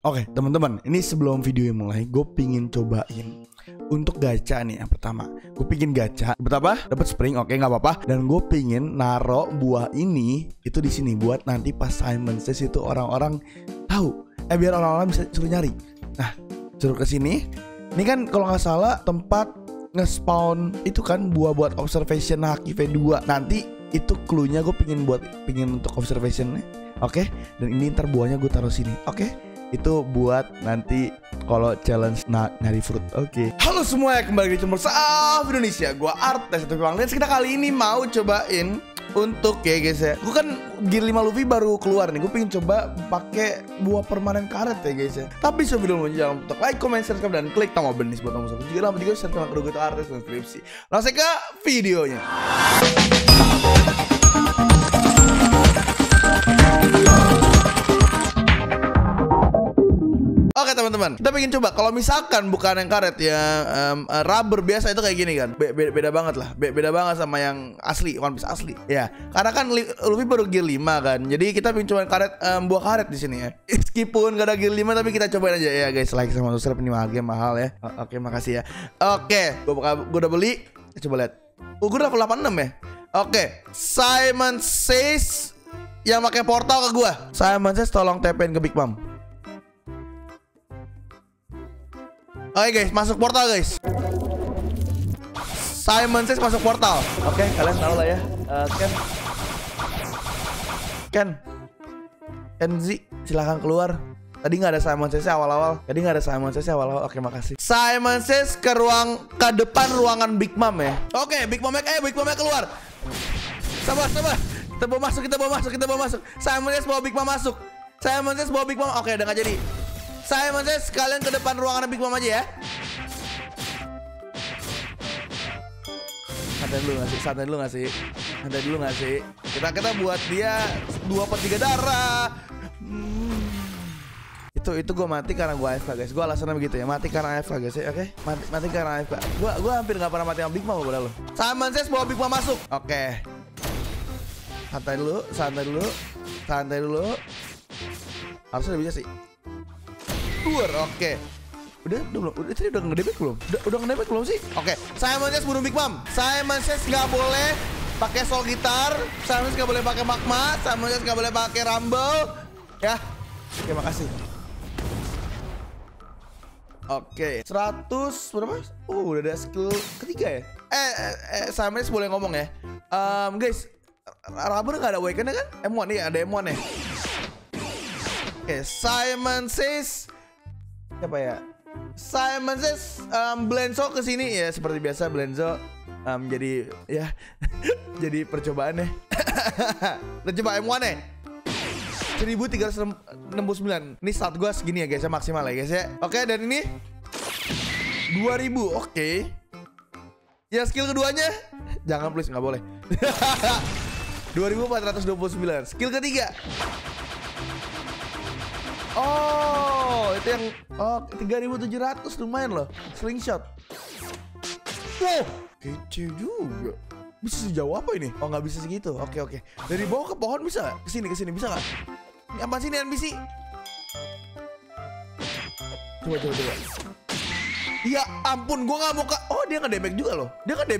Oke, teman-teman, ini sebelum video mulai, gue pingin cobain untuk gacha nih. Yang pertama, gue pingin gacha. Dapat apa? Dapat spring. Oke, nggak apa-apa. Dan gue pingin naro buah ini itu di sini buat nanti pas Simon Says itu orang-orang tahu. Biar orang-orang bisa suruh nyari. Nah, suruh ke sini. Ini kan kalau nggak salah tempat nge-spawn itu kan buah buat observation Haki V2. Nanti itu clue-nya gue pingin untuk observationnya. Oke, dan ini ntar buahnya gue taruh sini. Oke. Itu buat nanti kalau challenge nyari fruit. Oke. Halo semua, kembali di channel Saf Indonesia. Gua Artes atau Bang. Dan kita kali ini mau cobain untuk ya guys ya. Gue kan Gear 5 Luffy baru keluar nih. Gue pengen coba pakai buah permanen karet ya guys ya. Tapi sebelum lanjut jangan lupa like, comment, subscribe dan klik tombol benis buat tombol subscribe. Juga juga share channel kedua gue Artes dan skripsi. Langsung ke videonya. Oke teman-teman, kita pengen coba. Kalau misalkan bukan yang karet ya, rubber biasa itu kayak gini kan. Beda banget lah. Beda banget sama yang asli, One Piece asli. Ya, karena kan Luffy baru Gear 5 kan. Jadi kita pengen coba karet, buah karet di sini ya. Meskipun gak ada Gear 5 tapi kita cobain aja ya guys. Like sama subscribe, ini mahal ya. Oke, makasih ya. Oke, gue udah beli. Coba lihat. Gue udah level 86 ya. Oke, Simon Says yang pakai portal ke gue. Simon Says tolong TP-in ke Big Mom. Oke guys, masuk portal guys. Simon Says masuk portal. Oke, kalian tahu lah ya. Ken Z, silahkan keluar. Tadi nggak ada Simon Says awal-awal. Oke, makasih. Simon Says ke depan ruangan Big Mom ya. Oke, Big Mom keluar. Sabar. Kita bawa masuk. Simon Says bawa Big Mom masuk. Oke, udah nggak jadi. Simon Says kalian ke depan ruangan Big Mom aja ya. Santai dulu nggak sih. Kita buat dia 2/3 darah. Itu gue mati karena gue AFK guys. Gue alasannya begitu ya. Mati karena AFK guys ya. Oke. Mati karena AFK. Gue hampir nggak pernah mati sama Big Mom lo. Simon Says bawa Big Mom masuk. Oke. Santai dulu. Harusnya udah bisa sih. Oke. Udah ngedebek belum? Udah ngedebek belum sih? Oke. Simon Says bunuh Big Mom. Simon Says nggak boleh pakai soul gitar. Simon Says nggak boleh pakai magma. Simon Says nggak boleh pakai rumble. Ya. Oke, makasih. Oke. 100 berapa? Udah ada skill ketiga ya. Simon Says boleh ngomong ya. Guys, rubber nggak ada awaken kan? M1 nih, ada M1 ya. Oke, Simon Says siapa ya? Simon Says Blenzo kesini ya, seperti biasa Blenzo jadi ya jadi percobaan ya. Udah coba M1 ya 1369. Ini start gue segini ya guys ya, maksimal ya guys ya. Oke, dan ini 2000. Oke. Ya skill keduanya jangan please, nggak boleh. 2429. Skill ketiga. Oh, itu yang 3700 lumayan loh. Slingshot. Wow, kece juga. Bisa sejauh apa ini? Oh, nggak bisa segitu. Oke. Dari bawah ke pohon bisa nggak? Kesini bisa nggak? Ini apa sih ini NPC? Coba. Ya ampun, gua nggak mau ke. Oh, dia nggak damage juga loh. Dia nggak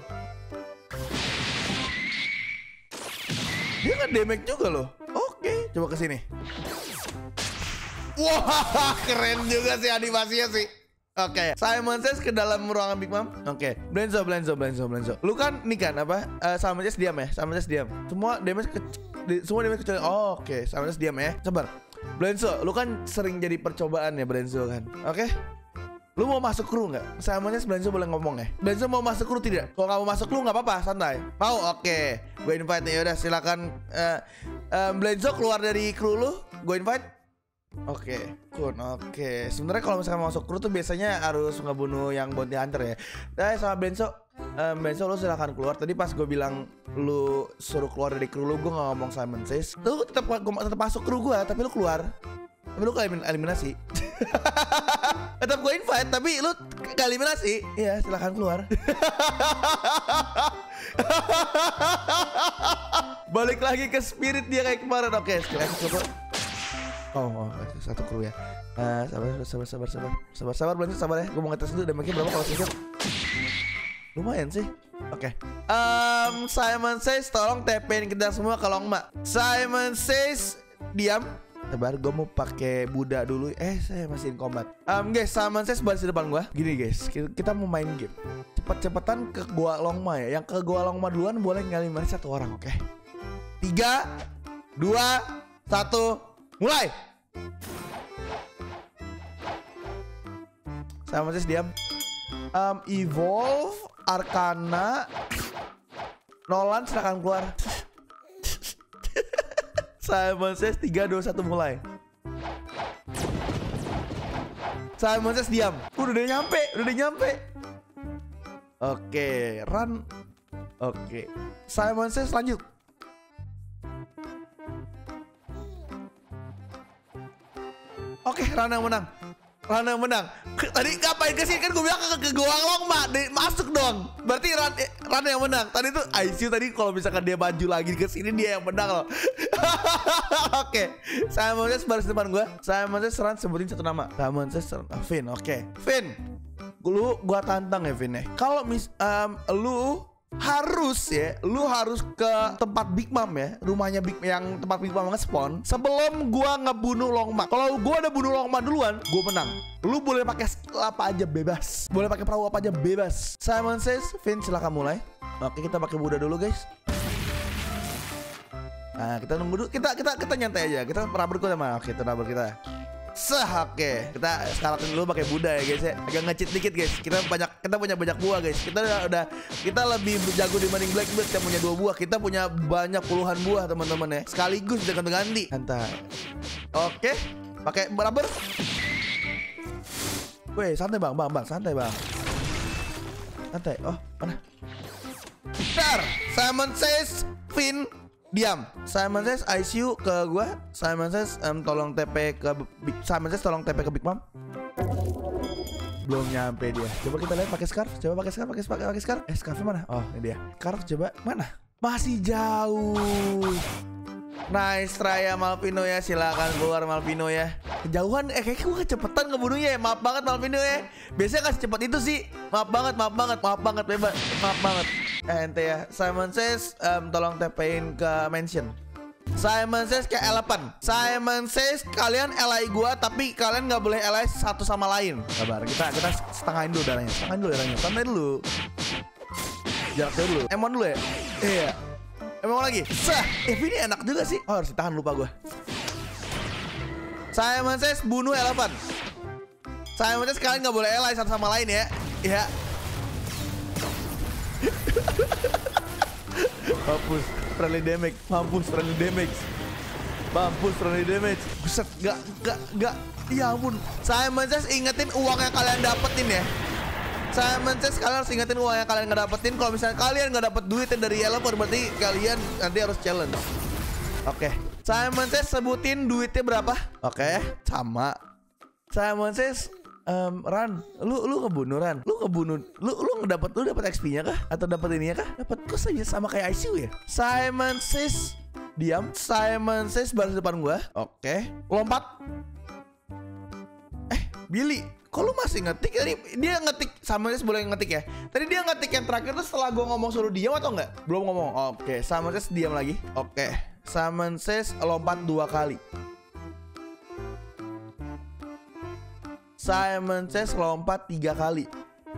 damage juga loh. Oke, coba kesini. Wah, keren juga sih animasinya sih. Oke, Simon Says ke dalam ruangan Big Mom. Oke, Blenzo. Lu kan nih kan apa? Simon Says diam ya. Semua damage kecuali. Oh, oke, Simon Says diam ya. Sabar. Blenzo, lu kan sering jadi percobaan ya Blenzo kan. Oke. Lu mau masuk kru nggak? Simon Says Blenzo boleh ngomong ya. Blenzo mau masuk kru tidak? Kalau nggak mau masuk kru nggak apa-apa, santai. Mau? Oke. Gue invite nih. Yaudah, silakan. Blenzo keluar dari kru lu. Gue invite. Oke. Sebenarnya kalau misalkan masuk kru tuh biasanya harus ngebunuh yang bounty hunter ya. Nah, sama Blenzo, lu silakan keluar. Tadi pas gue bilang lu suruh keluar dari kru lu, gue nggak ngomong Simon Says. Lu tetap masuk kru gue, tapi lu keluar. Tapi lu eliminasi. Tetap gue invite, tapi lu eliminasi. Iya, silakan keluar. Balik lagi ke spirit dia kayak kemarin. Oke, sekarang coba. Oh, satu kru ya. Sabar Blanchard, sabar ya. Gue mau ngetes dulu damage-nya berapa kalau sedikit. Lumayan sih. Oke. Simon Says tolong TP-in kita semua ke Longma. Simon Says diam. Sabar, gue mau pakai Buddha dulu. Saya masih in combat. Guys, Simon Says baris di depan gue. Gini guys, kita mau main game. Cepet-cepetan ke gua Longma ya. Yang ke gua Longma duluan boleh ngalimin satu orang, oke? 3, 2, 1, mulai. Simon Says diam. Evolve, Arcana, Nolan silakan keluar. Simon Says 3, 2, 1 mulai. Simon Says diam. Udah nyampe. Oke, run. Oke. Simon Says lanjut. Oke, run yang menang. Tadi ngapain kesini kan gue bilang ke gua Longma, masuk dong. Berarti run yang menang. Tadi tuh ICU tadi kalau misalkan dia maju lagi ke sini dia yang menang loh. Oke. Simon Says baris depan gue. Simon Says run, sebutin satu nama. Simon Says Vin. Oke. Vin. Gua tantang ya Vin ya. Kalau lu harus ke tempat Big Mom ya, rumahnya yang tempat Big Mom nge-spawn sebelum gua ngebunuh Longma. Kalau gua udah bunuh Longma duluan, gua menang. Lu boleh pakai skill apa aja bebas, boleh pakai perahu apa aja bebas. Simon Says, Vin silakan mulai. Oke, kita pakai Buddha dulu guys. Nah, kita nunggu dulu. Kita nyantai aja. Kita rubber kok sama. Oke, itu rubber kita. Oke, kita skalatin dulu pakai Buddha ya guys ya. Agak nge-cheat dikit guys. Kita punya banyak buah guys. Kita lebih jago dibanding Blackbird yang punya 2 buah. Kita punya banyak puluhan buah teman-teman ya. Sekaligus bisa ganti-ganti. Santai. Oke, pakai rubber. Weh, santai bang, santai bang. Santai. Oh, mana? Bentar. Simon Says, Vin diam. Simon Says ICU ke gua. Simon Says tolong TP ke Simon Says tolong TP ke Big Mom. Belum nyampe dia. Coba kita lihat pakai scarf. Coba pakai scarf. Scarfnya mana? Oh, ini dia. Scarf coba mana? Masih jauh. Nice try ya Malvino ya. Silakan keluar Malvino ya. Kejauhan kayaknya gue kecepetan ngebunuhnya ya. Maaf banget Malvino ya. Biasanya kasih cepat itu sih. Maaf banget bebas. Maaf banget. Ente ya. Simon Says tolong TP-in ke mansion. Simon Says ke elephant. Simon Says kalian LI gua tapi kalian nggak boleh LI satu sama lain. Sabar, kita setengahin dulu darahnya. Santai dulu. Jaraknya dulu. Emon dulu ya. Iya. Emon lagi. Ini enak juga sih. Oh, harus ditahan, lupa gua. Simon Says bunuh elephant. Simon Says kalian nggak boleh LI satu sama lain ya. Iya. Mampus friendly damage. Buset, gak. Ya ampun. Simon Says ingetin uang yang kalian dapetin ya. Simon Says kalian harus ingetin uang yang kalian nggak dapetin. Kalau misalnya kalian nggak dapet duitnya dari Elephant, berarti kalian nanti harus challenge. Oke. Simon Says sebutin duitnya berapa. Oke, sama. Simon Says Ran, lu ngebunuh Ran. Lu dapat XP-nya kah? Atau dapat ininya kah? Dapat kok saja sama kayak ICU ya? Simon Says diam. Simon Says baris depan gua. Oke. Lompat. Billy, kok lu masih ngetik? Tadi dia ngetik. Simon Says boleh ngetik ya. Tadi dia ngetik yang terakhir tuh setelah gua ngomong suruh diam atau enggak? Belum ngomong. Oke, Simon Says diam lagi. Oke. Simon Says lompat 2 kali. Simon Says lompat 3 kali.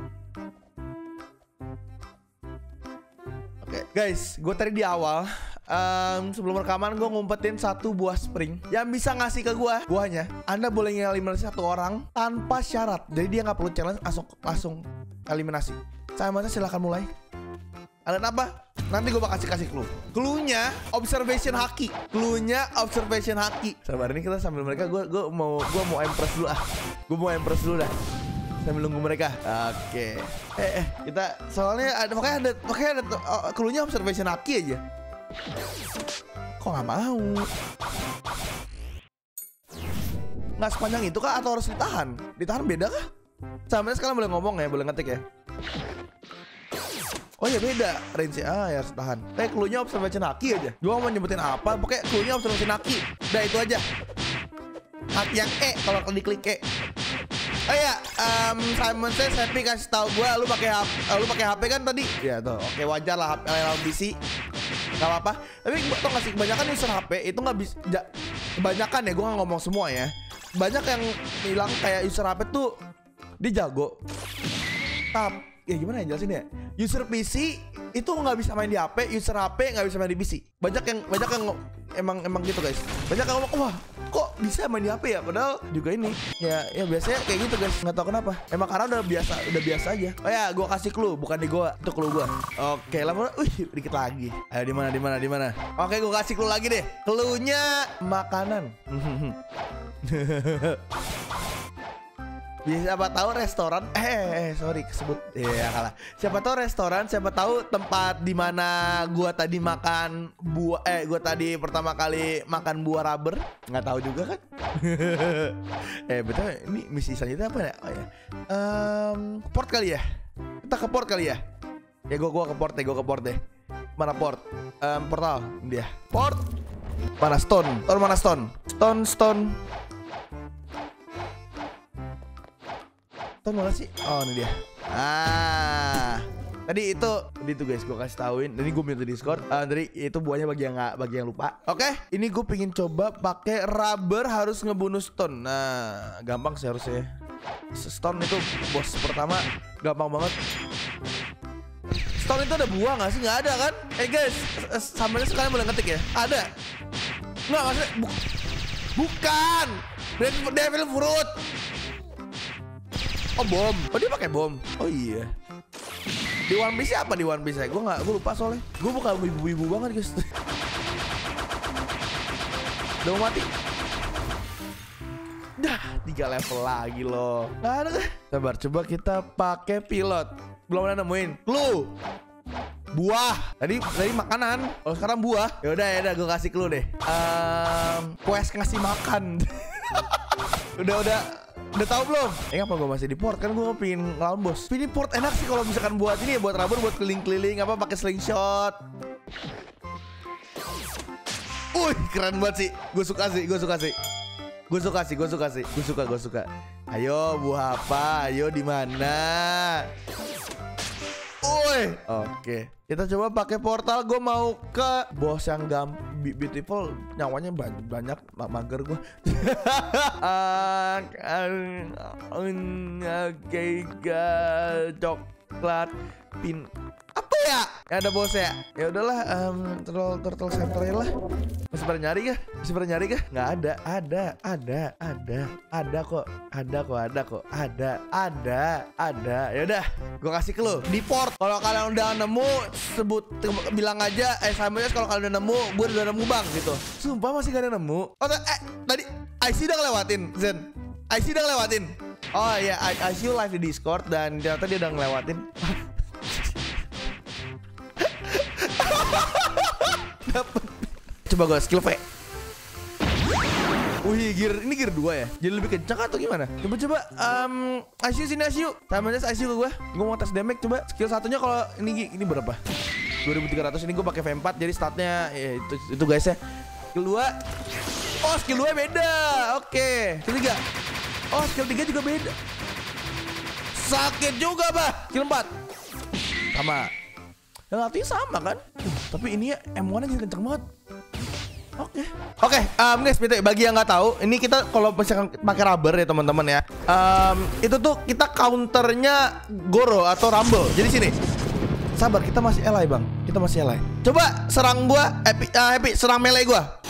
Oke, guys, gue tadi di awal sebelum rekaman gue ngumpetin 1 buah spring yang bisa ngasih ke gue buahnya. Anda boleh ngeliminasi 1 orang tanpa syarat. Jadi dia nggak perlu challenge, langsung eliminasi. Simon Says silakan mulai. Ada apa? Nanti gue bakal kasih clue. Cluenya observation haki. Sabar, ini kita sambil mereka. Gue mau impress dulu ah. Gue mau impress dulu dah. Sambil nunggu mereka. Oke. Kita soalnya ada makanya ada cluenya observation haki aja. Kok nggak mau? Nggak sepanjang itu kah atau harus ditahan? Ditahan beda kah? Sama sekarang boleh ngomong ya, boleh ngetik ya. Oh ya beda range ya harus tahan. Cluenya observation haki aja. Gua mau nyebutin apa, pokoknya cluenya observation haki. Udah itu aja. Yang E kalau diklik E. Oh ya, Simon says Happy kasih tahu gue lu pakai HP kan tadi? Ya tuh, oke wajar lah HP lawan PC. Gak apa-apa. Tapi tau gak sih, kebanyakan user HP itu nggak bisa. Kebanyakan ya, gue nggak ngomong semua ya. Banyak yang bilang kayak user HP tuh dia jago. Ya gimana ya jelasin ya? User PC itu nggak bisa main di HP, user HP nggak bisa main di PC. Banyak yang emang gitu guys. Banyak yang ngomong, wah kok bisa main di HP ya? Padahal juga ini ya biasanya kayak gitu guys. Nggak tahu kenapa. Emang karena udah biasa aja. Oh ya, gua kasih clue, bukan di gua, itu clue gua. Oke, lama, dikit lagi. Ayo di mana? Oke, gua kasih clue lagi deh. Clue-nya makanan. Siapa tahu restoran sorry kesebut ya kalah. Siapa tahu restoran, siapa tahu tempat di mana gua tadi makan buah gua tadi pertama kali makan buah rubber. Nggak tahu juga kan. Betul, ini misi selanjutnya apa ya? Oh ya. Port kali ya. Kita ke port kali ya. Ya gua ke port deh. Mana port? Portal dia. Port. Mana stone? Mana stone? Stone. Mana sih? Oh ini dia. Tadi itu guys, gue kasih tauin. Ini gue minta Discord. Tadi itu buahnya bagi yang lupa. Oke, ini gue pengen coba pakai rubber harus ngebunuh stone. Nah, gampang sih harusnya. Stone itu bos pertama gampang banget. Stone itu ada buah nggak sih? Nggak ada kan? Guys, samanya sekalian boleh ngetik ya? Ada? Nggak maksudnya bukan. Devil fruit. Oh bom, dia pakai bom. Oh iya. Di One Piece apa di One Piece? Gue lupa soalnya. Gue bukan ibu-ibu banget guys. Udah mau mati. Dah 3 level lagi loh. Gak ada kan? Sabar, coba kita pakai pilot. Belum ada nemuin. Clue. Buah. Tadi makanan. Oh sekarang buah. Ya udah gue kasih clue deh. Quest ngasih makan. Udah tahu belum? Ngapa gue masih di port? Kan gue pengen ngelawan bos. Ini port enak sih kalau misalkan buat ini ya, buat rubber, buat keliling-keliling apa pakai slingshot. Keren banget sih. Gue suka. Ayo buah apa? Ayo di mana? Oke. Kita coba pakai portal. Gue mau ke bos yang beautiful. Nyawanya banyak. Mager gue. Coklat pin. Apa ya? Ada bos ya? Ya udahlah. Turtle center lah. Masih pada nyari kah? Nggak ada. Ada kok. Ya udah, gue kasih ke lu. Di port. Kalau kalian udah nemu, bilang aja. Samanya kalau kalian udah nemu, gue udah nemu bang gitu. Sumpah masih gak ada nemu. Tadi IC udah ngelewatin Zen. IC udah ngelewatin. Oh iya, IC live di Discord dan ternyata dia udah ngelewatin. Dapet. Coba gue skill V. Ini gear 2 ya. Jadi lebih kencang atau gimana? Coba ICU sini ICU. Samanya ICU ke gue. Gue mau tes damage coba. Skill satunya kalau ini berapa? 2300. Ini gue pakai V4 jadi statnya ya itu guys ya. Skill 2. Oh, skill 2 beda. Oke. Skill 3. Oh, skill 3 juga beda. Sakit juga, bah. Skill 4. Sama. Yang artinya sama kan? Tapi ini ya M1-nya jadi kenceng banget. Oke, guys, bagi yang nggak tahu, ini kita kalau misalkan pakai rubber ya teman-teman ya, itu tuh kita counternya Goro atau Rumble. Jadi sini, sabar, kita masih ally bang, Coba serang gua, Happy, serang melee gua.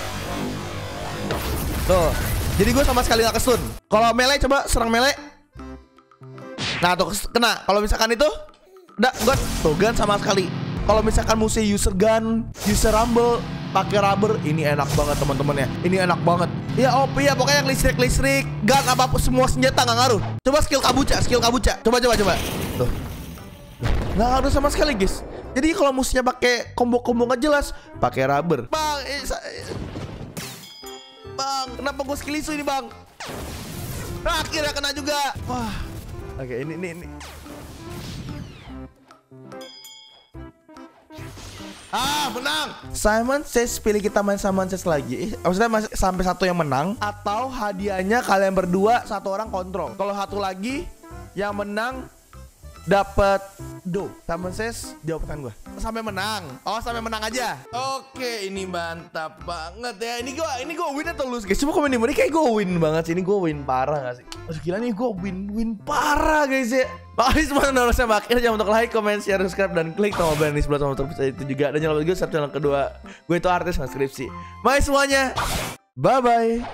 Tuh, jadi gua sama sekali nggak kesun. Kalau melee coba serang melee. Nah tuh kena. Kalau misalkan itu, udah tuh gun sama sekali. Kalau misalkan musuh user gun, user Rumble pakai rubber, ini enak banget teman-teman ya. Ini enak banget. Ya OP ya, pokoknya yang listrik, gun apapun semua senjata nggak ngaruh. Coba skill kabuca. Coba. Tuh. Nggak ngaruh sama sekali guys. Jadi kalau musuhnya pakai combo nggak jelas, pakai rubber. Bang, kenapa gue skill isu ini bang? Nah, akhirnya kena juga. Wah. Oke, ini. Menang. Simon Says, pilih kita main Simon Says lagi. Maksudnya sampai satu yang menang, atau hadiahnya kalian berdua satu orang kontrol. Kalau satu lagi yang menang dapat do. Simon Says, jawabkan gue. Sampai menang. Oh, sampai menang aja. Oke, ini mantap banget ya. Ini gue win atau lose guys? Coba komen di mana, kayak gue win banget sih. Ini gue win parah gak sih? Aduh gila nih, gue win parah guys ya. Makasih semua yang udah sampai akhir. Jangan untuk like, comment, share, subscribe, dan klik tombol bell di sebelah tombol terpisah itu juga. Dan jangan lupa juga subscribe channel kedua. Gue itu artis transkripsi. Bye semuanya. Bye-bye.